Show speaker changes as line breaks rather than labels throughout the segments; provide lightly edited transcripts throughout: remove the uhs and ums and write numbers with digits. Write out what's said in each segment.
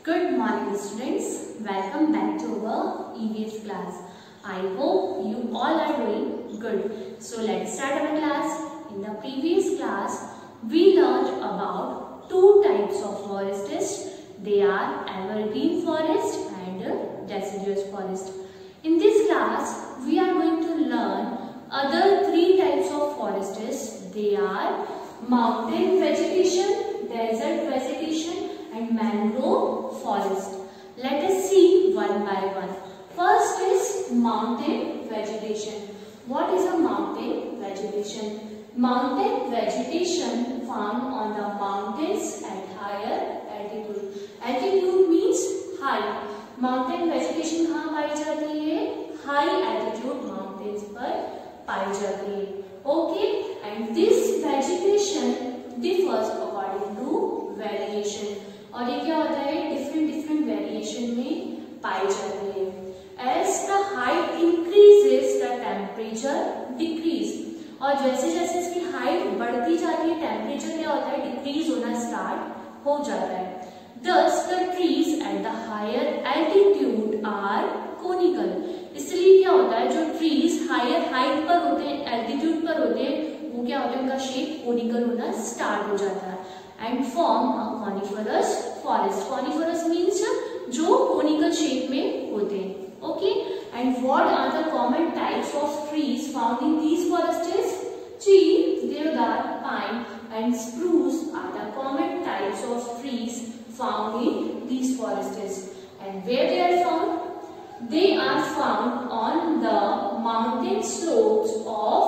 Good morning students, welcome back to our EVS class. I hope you all are doing good. So let's start our class. In the previous class, we learned about two types of forests. They are evergreen forest and deciduous forest. In this class, we are going to learn other three types of forests. They are mountain vegetation, desert vegetation and mangrove forest. Let us see one by one. First is mountain vegetation. What is a mountain vegetation? Mountain vegetation found on the mountains at higher altitude. Altitude means high. Mountain vegetation कहाँ पाई जाती है? High altitude mountains पर पाई जाती है. Okay, and this vegetation differs according to variation. और ये क्या होता है? डिफरेंट वेरिएशन में पाई जाती है. As the height increases, the temperature decrease. और जैसे जैसे इसकी हाइट बढ़ती जाती है, टेम्परेचर क्या होता है? डिक्रीज होना स्टार्ट हो जाता है. Thus, the trees at the higher altitude are conical. इसलिए क्या होता है? जो ट्रीज हायर हाइट पर होते हैं, एल्टीट्यूड पर होते हैं, वो क्या होता है? उनका शेप कोनिकल होना स्टार्ट हो जाता है. And form a coniferous forest. Coniferous means जो conical shape में होते हैं. Okay. And what are the common types of trees found in these forests? Tree, deodar, pine, and spruce are the common types of trees found in these forests. And where they are found? They are found on the mountain slopes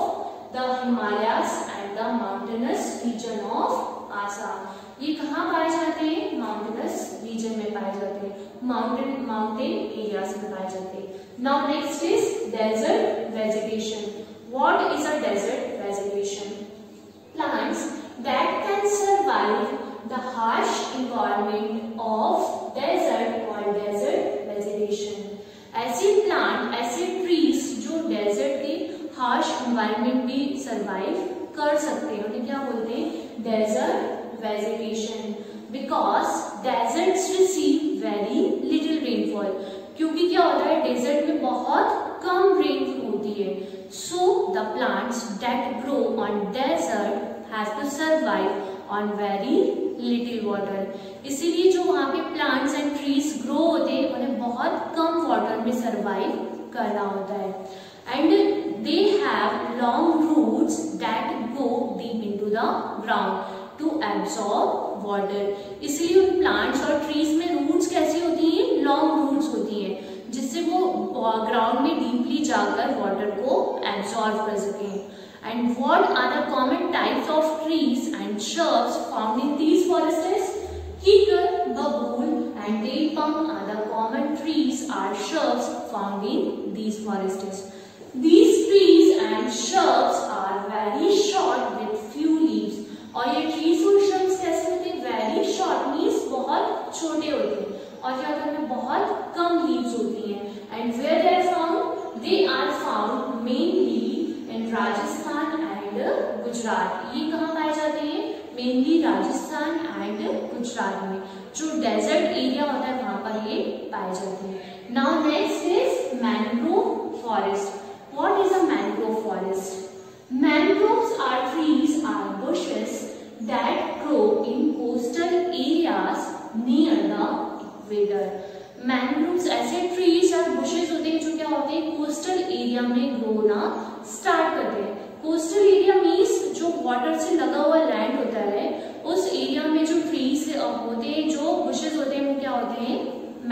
of the Himalayas and the mountainous region of Assam. ये कहाँ पाए जाते हैं? Mountainous reason में पाए जाते हैं, mountain areas में पाए जाते हैं. Now next is desert vegetation. What is a desert vegetation? Plants that can survive the harsh environment of desert called desert vegetation. ऐसे प्लांट, ऐसे ट्रीज जो डेजर्ट के हार्श एनवायरनमेंट भी सर्वाइव कर सकते हैं, उन्हें क्या बोलते हैं? Desert vegetation. Because deserts receive very little rainfall. क्योंकि क्या होता है? डेजर्ट में बहुत कम रेन होती है. So the plants that grow on desert have to survive on very little water. इसीलिए जो वहां पे प्लांट्स एंड ट्रीज ग्रो होते हैं, उन्हें बहुत कम वाटर में सर्वाइव करना होता है. And they have long roots that go deep into the ground to absorb water. इसलिए उन plants और trees में roots कैसी होती हैं? Long roots होती हैं, जिससे वो ground में deeply जाकर water को absorb कर सकें. And what are the common types of trees and shrubs found in these forests? Hikar, babool, and date palm are the common trees or shrubs found in these forests. These trees and shrubs are very short with few leaves. और ये trees और shrubs कैसे होते हैं? Very short means बहुत छोटे होते हैं, और क्या होता है? उनमें बहुत कम leaves होती हैं. And where they are found? They are found mainly in Rajasthan and Gujarat. ये कहाँ पाए जाते हैं? Mainly राजस्थान and गुजरात में. जो desert area होता है वहाँ पर ये पाए जाते हैं. Now next is mangrove forest. What is a mangrove forest? Mangroves are trees or bushes that grow in coastal areas near the equator. Mangroves ऐसे trees और bushes होते हैं जो क्या होते हैं? coastal area में grow होना start करते हैं. coastal area means जो water से लगा हुआ land होता है, उस area में जो trees होते हैं, जो bushes होते हैं, वो क्या होते हैं?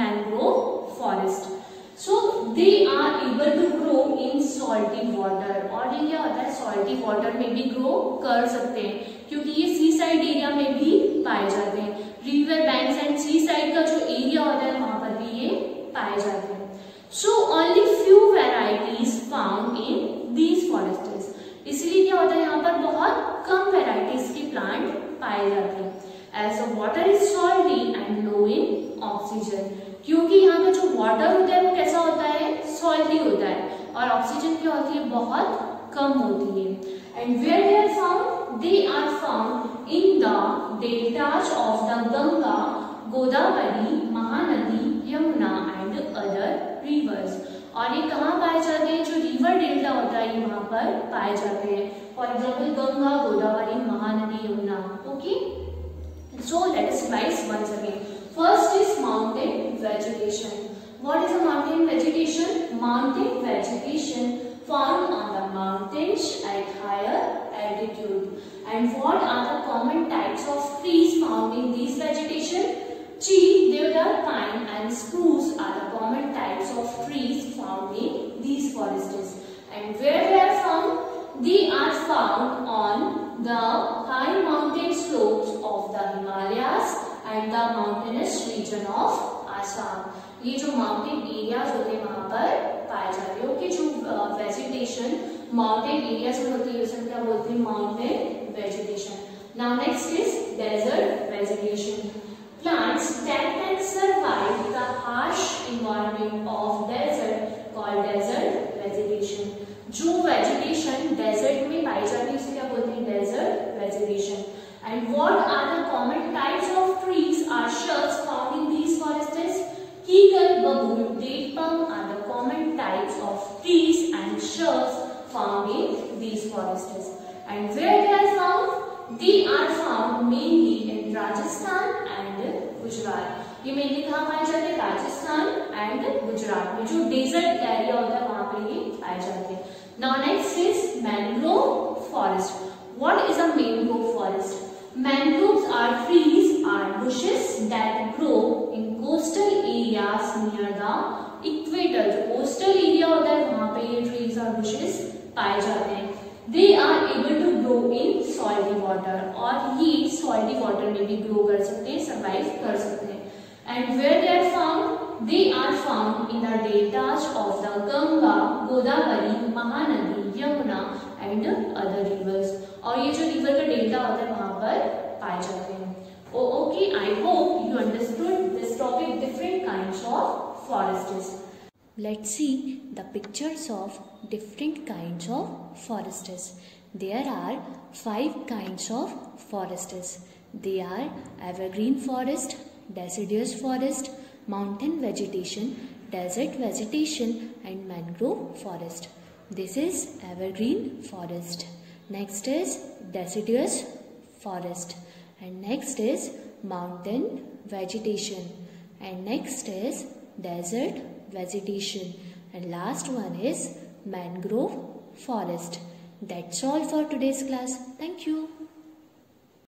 mangrove forest. So they are able to grow in salty water. और ये क्या होता है? salty water में भी grow कर सकते हैं, क्योंकि ये सी साइड एरिया में भी पाए जाते हैं. River banks and sea side का जो एरिया होता है वहां पर भी ये पाए जाते हैं. So only few varieties found in these forests. इसलिए क्या होता है? यहाँ पर बहुत कम varieties के प्लांट पाए जाते हैं. As the water is salty and low in oxygen. क्योंकि यहाँ का जो वाटर होता है वो कैसा होता है? सॉल्टी होता है, और ऑक्सीजन क्या होती है? बहुत कम होती है. And where they are found? They are found in the deltas of the Ganga Godavari, Mahanadi, Yamuna and other rivers. और ये कहाँ पाए जाते हैं? जो रिवर डेल्टा होता है वहां पर पाए जाते हैं। For example Ganga, Godavari, Mahanadi, Yamuna. Okay, so let's revise once again. First is mountain vegetation. What is a mountain vegetation? Mountain vegetation found on the mountains at higher altitude. And what are the common types of trees found in these vegetation? Cheap, deodar, pine and spruce are the common types of trees found in these forests. And where they are found? They are found on the high mountain slopes of the Himalayas and the mountainous region of Assam. ये जो mountain areas होते हैं वहां पर पाए जाते हैं। Okay, जो वेजिटेशन माउंटेन एरियाज में होती है उसे क्या बोलते हैं? Mountain vegetation. Now next is desert vegetation. Plants that can survive the harsh environment of desert called desert vegetation. जो वेजिटेशन डेजर्ट में पाई जाती है उसे क्या बोलते हैं? Desert vegetation. And what are the common types of trees are shrubs found in these forests? Kikal, babul, date palm are the common types of trees and shrubs found in these forests. And where they are found? They are found mainly in Rajasthan and Gujarat. ये mainly कहाँ पाए जाते हैं? Rajasthan and Gujarat में जो desert area होता है वहाँ पे ये पाए जाते हैं। Now next is mangrove forest. What is a mangrove forest? Mangroves are trees or bushes that grow in coastal areas near the equator. जो coastal area होता है वहाँ पे ये trees और bushes पाए जाते हैं। They are able to grow in salty water और ये salty water में भी grow कर सकते हैं, survive कर सकते हैं। And where they are found? They are found in the deltas of the Ganga, Godavari, Mahanadi, Yamuna and other rivers. और ये जो river का delta होता है वहाँ पर पाए जाते हैं। Okay, I hope you understood this topic, different kinds of forests.
Let's see the pictures of different kinds of forests. There are 5 kinds of forests. They are evergreen forest, deciduous forest, mountain vegetation, desert vegetation and mangrove forest. This is evergreen forest. Next is deciduous forest and next is mountain vegetation and next is desert vegetation and last one is mangrove forest. That's all for today's class. Thank you.